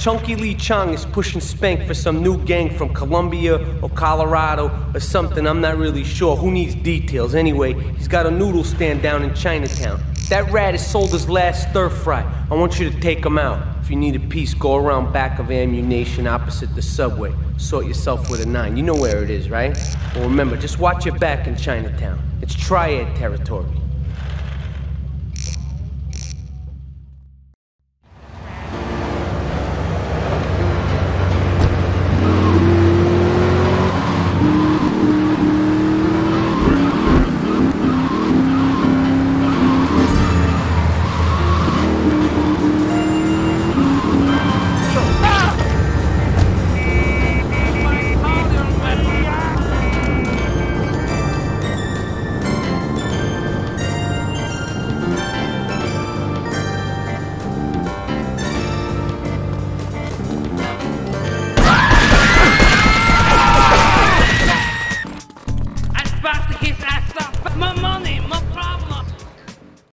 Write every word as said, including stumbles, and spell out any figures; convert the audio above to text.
Chunky Lee Chong is pushing spank for some new gang from Colombia or Colorado or something, I'm not really sure. Who needs details? Anyway, he's got a noodle stand down in Chinatown. That rat has sold his last stir fry. I want you to take him out. If you need a piece, go around back of Ammunition opposite the subway. Sort yourself with a nine. You know where it is, right? Well, remember, just watch your back in Chinatown. It's triad territory. Maman